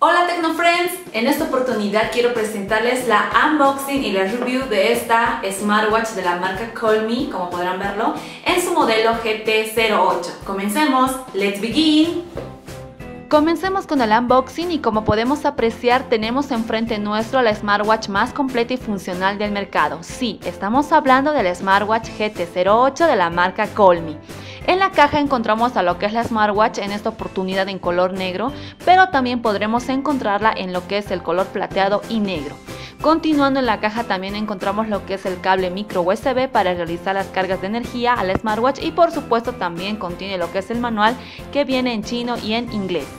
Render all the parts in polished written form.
Hola Tecnofriends, en esta oportunidad quiero presentarles la unboxing y la review de esta smartwatch de la marca Callme, como podrán verlo, en su modelo GT08. Comencemos, let's begin. Comencemos con el unboxing y como podemos apreciar tenemos enfrente nuestro la smartwatch más completa y funcional del mercado. Sí, estamos hablando del smartwatch GT08 de la marca Callme. En la caja encontramos a lo que es la smartwatch en esta oportunidad en color negro, pero también podremos encontrarla en lo que es el color plateado y negro. Continuando en la caja también encontramos lo que es el cable micro USB para realizar las cargas de energía a la smartwatch y por supuesto también contiene lo que es el manual que viene en chino y en inglés.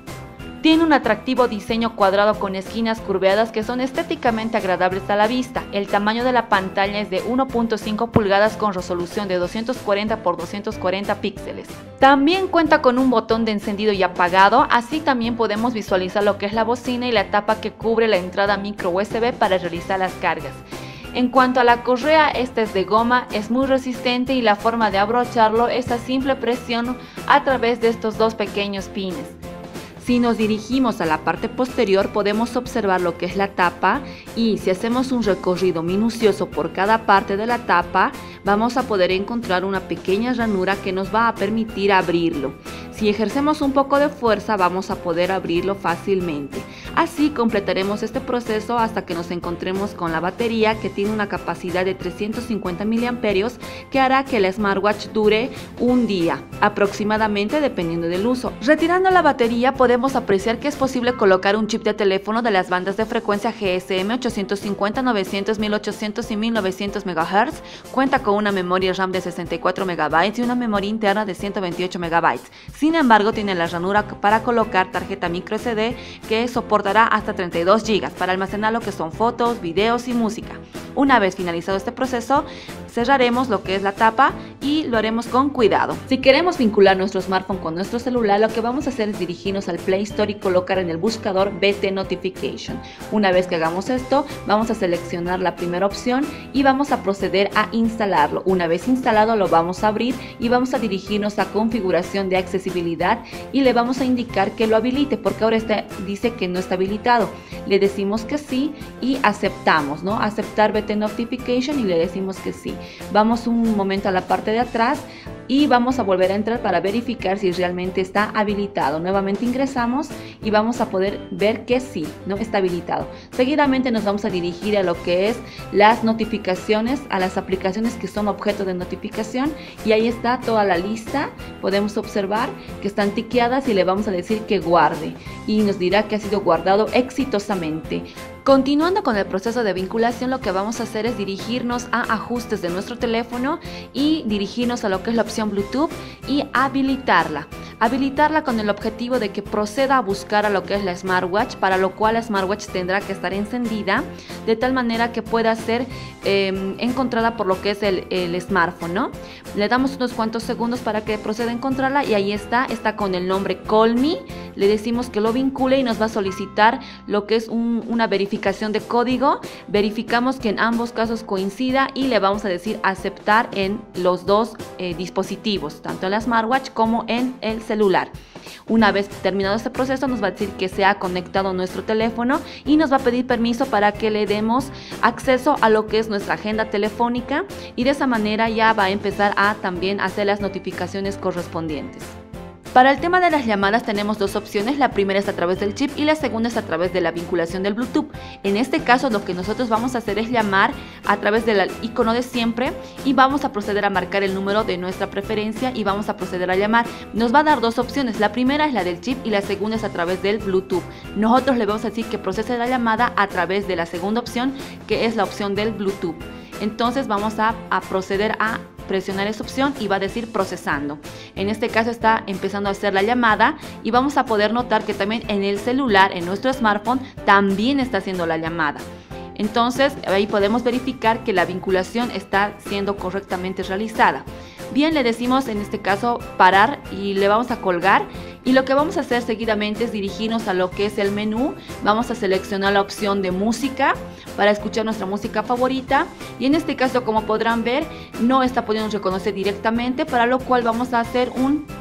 Tiene un atractivo diseño cuadrado con esquinas curveadas que son estéticamente agradables a la vista. El tamaño de la pantalla es de 1.5 pulgadas con resolución de 240 x 240 píxeles. También cuenta con un botón de encendido y apagado, así también podemos visualizar lo que es la bocina y la tapa que cubre la entrada micro USB para realizar las cargas. En cuanto a la correa, esta es de goma, es muy resistente y la forma de abrocharlo es a simple presión a través de estos dos pequeños pines. Si nos dirigimos a la parte posterior podemos observar lo que es la tapa y si hacemos un recorrido minucioso por cada parte de la tapa vamos a poder encontrar una pequeña ranura que nos va a permitir abrirlo. Si ejercemos un poco de fuerza vamos a poder abrirlo fácilmente. Así completaremos este proceso hasta que nos encontremos con la batería que tiene una capacidad de 350 mAh que hará que la smartwatch dure un día aproximadamente dependiendo del uso. Retirando la batería podemos apreciar que es posible colocar un chip de teléfono de las bandas de frecuencia GSM 850, 900, 1800 y 1900 MHz. Cuenta con una memoria RAM de 64 MB y una memoria interna de 128 MB. Sin embargo, tiene la ranura para colocar tarjeta microSD que soportará hasta 32 GB para almacenar lo que son fotos, videos y música. Una vez finalizado este proceso, cerraremos lo que es la tapa y lo haremos con cuidado. Si queremos vincular nuestro smartphone con nuestro celular, lo que vamos a hacer es dirigirnos al Play Store y colocar en el buscador BT Notification. Una vez que hagamos esto, vamos a seleccionar la primera opción y vamos a proceder a instalarlo. Una vez instalado, lo vamos a abrir y vamos a dirigirnos a configuración de accesibilidad y le vamos a indicar que lo habilite porque ahora dice que no está habilitado. Le decimos que sí y aceptamos, ¿no? Aceptar BT Notification y le decimos que sí. Vamos un momento a la parte de atrás y vamos a volver a entrar para verificar si realmente está habilitado. Nuevamente ingresamos y vamos a poder ver que sí, no está habilitado. Seguidamente nos vamos a dirigir a lo que es las notificaciones, a las aplicaciones que son objeto de notificación y ahí está toda la lista. Podemos observar que están tiqueadas y le vamos a decir que guarde y nos dirá que ha sido guardado exitosamente. Continuando con el proceso de vinculación, lo que vamos a hacer es dirigirnos a ajustes de nuestro teléfono y dirigirnos a lo que es la opción Bluetooth y habilitarla. Habilitarla con el objetivo de que proceda a buscar a lo que es la smartwatch, para lo cual la smartwatch tendrá que estar encendida de tal manera que pueda ser encontrada por lo que es el smartphone, ¿no? Le damos unos cuantos segundos para que proceda a encontrarla y ahí está con el nombre Callme. Le decimos que lo vincule y nos va a solicitar lo que es una verificación de código. Verificamos que en ambos casos coincida y le vamos a decir aceptar en los dos dispositivos, tanto en la smartwatch como en el celular. Una vez terminado este proceso nos va a decir que se ha conectado nuestro teléfono y nos va a pedir permiso para que le demos acceso a lo que es nuestra agenda telefónica y de esa manera ya va a empezar a también hacer las notificaciones correspondientes. Para el tema de las llamadas tenemos dos opciones, la primera es a través del chip y la segunda es a través de la vinculación del Bluetooth. En este caso lo que nosotros vamos a hacer es llamar a través del icono de siempre y vamos a proceder a marcar el número de nuestra preferencia y vamos a proceder a llamar. Nos va a dar dos opciones, la primera es la del chip y la segunda es a través del Bluetooth. Nosotros le vamos a decir que procese la llamada a través de la segunda opción, que es la opción del Bluetooth. Entonces vamos a proceder a presionar esa opción y va a decir procesando. En este caso está empezando a hacer la llamada y vamos a poder notar que también en el celular, en nuestro smartphone, también está haciendo la llamada. Entonces ahí podemos verificar que la vinculación está siendo correctamente realizada. Bien, le decimos en este caso parar y le vamos a colgar y lo que vamos a hacer seguidamente es dirigirnos a lo que es el menú. Vamos a seleccionar la opción de música para escuchar nuestra música favorita y en este caso, como podrán ver, no está pudiendo reconocer directamente, para lo cual vamos a hacer un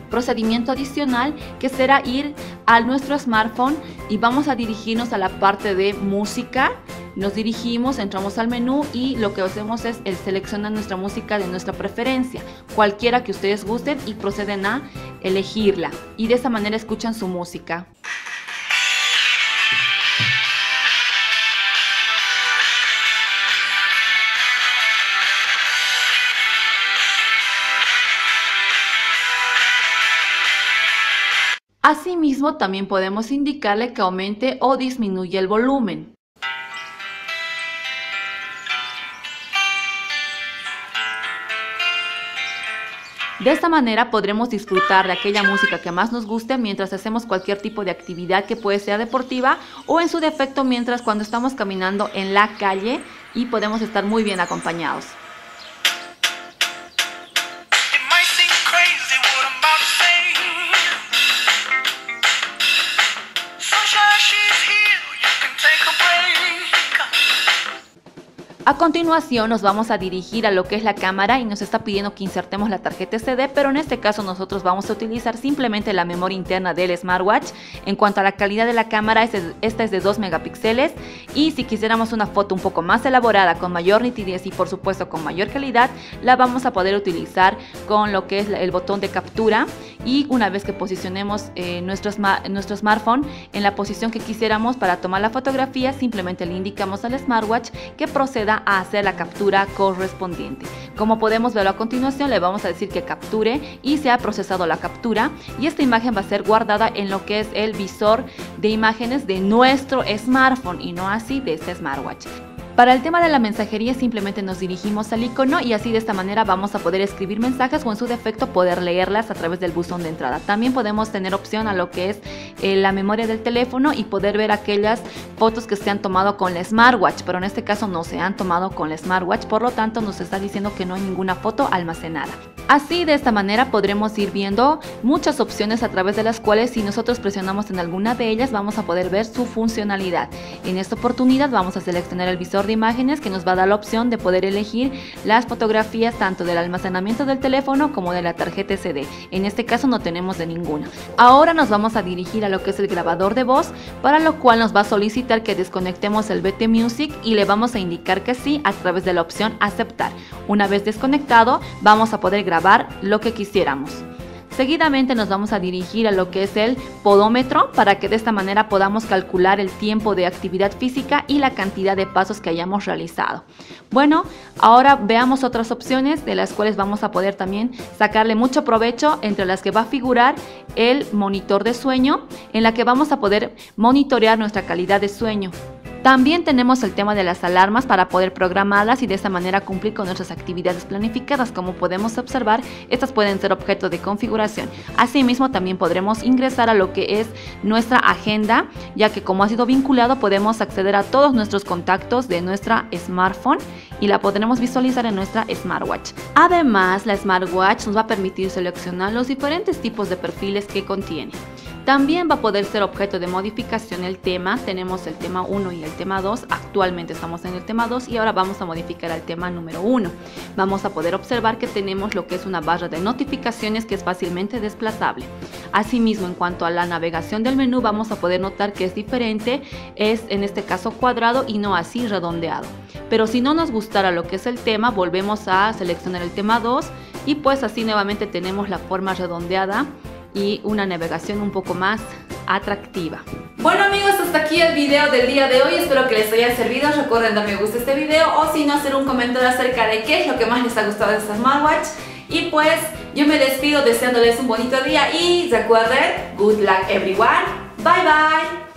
procedimiento adicional, que será ir a nuestro smartphone y vamos a dirigirnos a la parte de música. Nos dirigimos, entramos al menú y lo que hacemos es el seleccionar nuestra música de nuestra preferencia, cualquiera que ustedes gusten, y proceden a elegirla. Y de esa manera escuchan su música. Asimismo, también podemos indicarle que aumente o disminuya el volumen. De esta manera podremos disfrutar de aquella música que más nos guste mientras hacemos cualquier tipo de actividad que puede ser deportiva, o en su defecto mientras cuando estamos caminando en la calle y podemos estar muy bien acompañados. A continuación nos vamos a dirigir a lo que es la cámara y nos está pidiendo que insertemos la tarjeta SD, pero en este caso nosotros vamos a utilizar simplemente la memoria interna del smartwatch. En cuanto a la calidad de la cámara, esta es de 2 megapíxeles, y si quisiéramos una foto un poco más elaborada, con mayor nitidez y por supuesto con mayor calidad, la vamos a poder utilizar con lo que es el botón de captura. Y una vez que posicionemos nuestro smartphone en la posición que quisiéramos para tomar la fotografía, simplemente le indicamos al smartwatch que proceda a hacer la captura correspondiente. Como podemos verlo a continuación, le vamos a decir que capture y se ha procesado la captura, y esta imagen va a ser guardada en lo que es el visor de imágenes de nuestro smartphone y no así de este smartwatch. Para el tema de la mensajería, simplemente nos dirigimos al icono y así de esta manera vamos a poder escribir mensajes o en su defecto poder leerlas a través del buzón de entrada. También podemos tener opción a lo que es la memoria del teléfono y poder ver aquellas fotos que se han tomado con la smartwatch, pero en este caso no se han tomado con la smartwatch, por lo tanto nos está diciendo que no hay ninguna foto almacenada. Así de esta manera podremos ir viendo muchas opciones a través de las cuales, si nosotros presionamos en alguna de ellas, vamos a poder ver su funcionalidad. En esta oportunidad vamos a seleccionar el visor de imágenes, que nos va a dar la opción de poder elegir las fotografías tanto del almacenamiento del teléfono como de la tarjeta SD. En este caso no tenemos de ninguna. Ahora nos vamos a dirigir a lo que es el grabador de voz, para lo cual nos va a solicitar que desconectemos el BT Music y le vamos a indicar que sí a través de la opción aceptar. Una vez desconectado, vamos a poder grabar lo que quisiéramos. Seguidamente nos vamos a dirigir a lo que es el podómetro, para que de esta manera podamos calcular el tiempo de actividad física y la cantidad de pasos que hayamos realizado. Bueno, ahora veamos otras opciones de las cuales vamos a poder también sacarle mucho provecho, entre las que va a figurar el monitor de sueño, en la que vamos a poder monitorear nuestra calidad de sueño. También tenemos el tema de las alarmas para poder programarlas y de esa manera cumplir con nuestras actividades planificadas. Como podemos observar, estas pueden ser objeto de configuración. Asimismo, también podremos ingresar a lo que es nuestra agenda, ya que como ha sido vinculado podemos acceder a todos nuestros contactos de nuestra smartphone y la podremos visualizar en nuestra smartwatch. Además, la smartwatch nos va a permitir seleccionar los diferentes tipos de perfiles que contiene. También va a poder ser objeto de modificación el tema. Tenemos el tema 1 y el tema 2. Actualmente estamos en el tema 2 y ahora vamos a modificar el tema número 1. Vamos a poder observar que tenemos lo que es una barra de notificaciones que es fácilmente desplazable. Asimismo, en cuanto a la navegación del menú, vamos a poder notar que es diferente. Es en este caso cuadrado y no así redondeado. Pero si no nos gustara lo que es el tema, volvemos a seleccionar el tema 2 y pues así nuevamente tenemos la forma redondeada y una navegación un poco más atractiva. Bueno amigos, hasta aquí el video del día de hoy. Espero que les haya servido. Recuerden dar me gusta a este video, o si no, hacer un comentario acerca de qué es lo que más les ha gustado de esta smartwatch. Y pues yo me despido deseándoles un bonito día y recuerden, good luck everyone. Bye bye.